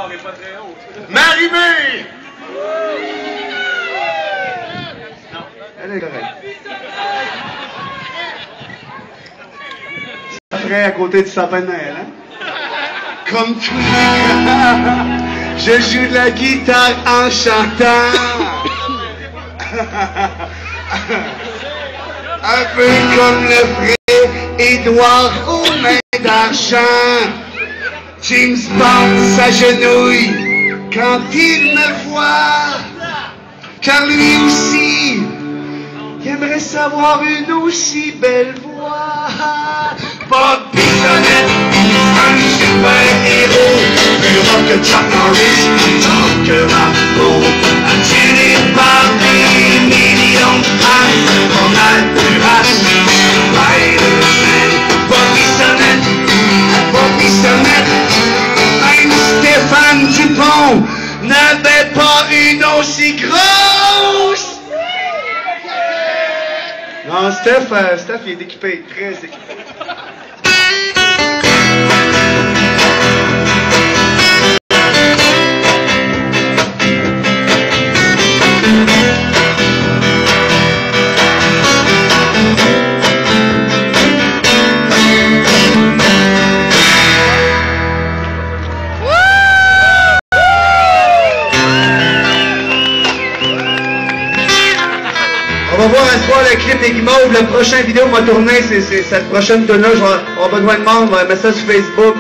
Marimé! Elle est correcte. Après, à côté du sapin de Noël, hein? Comme tous les gars, je joue de la guitare en chantant. Un peu comme le vrai Édouard aux mains d'argent. James Bond s'agenouille quand il me voit, car lui aussi, il aimerait savoir une aussi belle voix. Bob Bissonnette, un super-héros, plus rock que Chuck Norris, en tant que Rambo, attiré par des millions de fans, on a du race, Spider-Man, Bob Bissonnette, même Stéphane Dupont n'avait pas une aussi grosse. Non, Steph, il est équipé, très équipé. On va voir un soir le clip des Guimauves. La prochaine vidéo va tourner, c'est cette prochaine tune-là. On va avoir besoin de monde, on va mettre ça sur Facebook.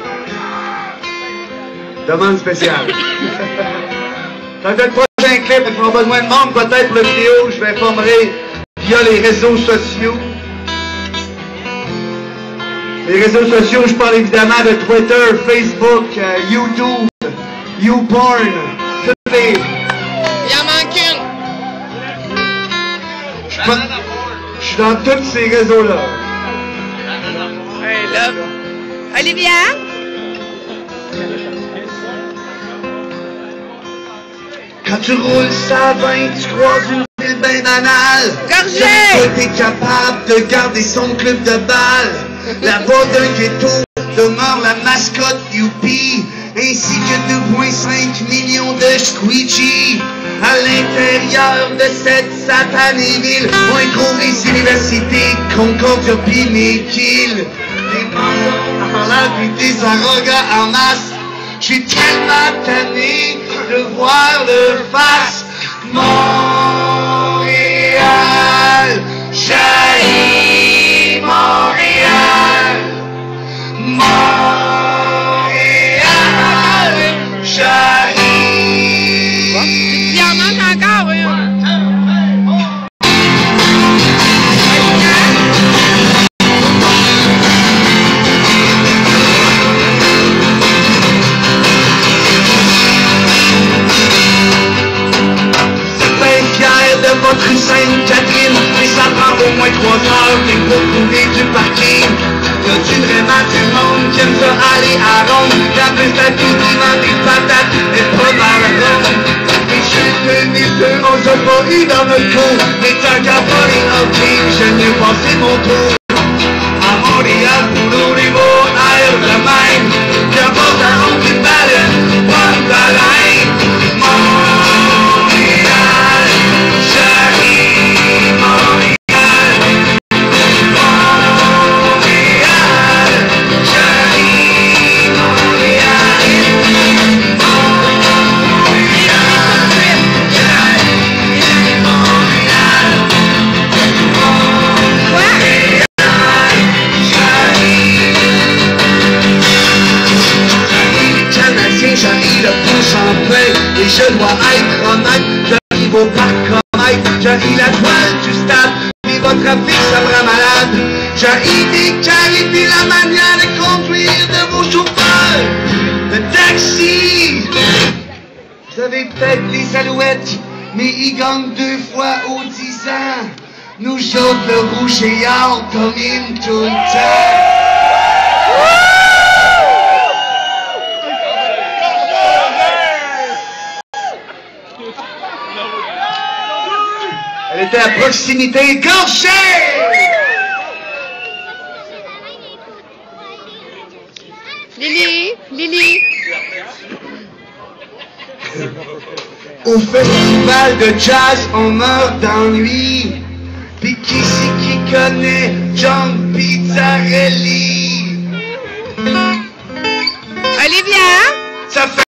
Demande spéciale. Dans le prochain clip, on va avoir besoin de monde, peut-être pour la vidéo. Je vais informer via les réseaux sociaux. Les réseaux sociaux, je parle évidemment de Twitter, Facebook, YouTube, YouPorn, toutes les... Il en manque une. Je suis dans tous ces réseaux-là. Hey, love. Olivia? Quand tu roules ça 20, tu croises une ville bien banale. Gorgé! Jamais t'es capable de garder son club de balle. La voix d'un ghetto demeure la mascotte Youpi, ainsi que 2,5 millions de squeegee. À l'intérieur de cette satanée ville, on trouve les universités Concordia pis McGill. Des bandits en l'air pis des arrogants en masse. J'suis tellement tanné de voir leur face. Montréal, j'haïs Montréal. Montréal, j'haïs. Il en manque encore une. Votre rue Sainte-Catherine, mais ça prend au moins 3 heures pour trouver du parking. Y'a-tu vraiment du monde qui aime ça aller à Rome? La plus à tout demande des patates et pas mal ronde. Et je suis venu on s'est pas eu dans notre cour. Mais tant qu'à pas les hockey, je n'ai passé mon tour. À Montréal, pour les beaux airs de même. Y'a pas d'un honte qui baleine, pas de baleine. Et je dois être honnête, j'arrive au parcomètre, j'arrive la toile du stade, et votre trafic ça me rend malade. J'arrive des carrés puis la manière de conduire de vos chauffeurs de taxi. Vous avez peut-être les alouettes, mais ils gagnent 2 fois aux 10 ans. Nous autres, le rouge et or domine tout le temps. Elle était à proximité, Gorgé! Lily! Au festival de jazz, on meurt d'ennui. Pis qui c'est qui connaît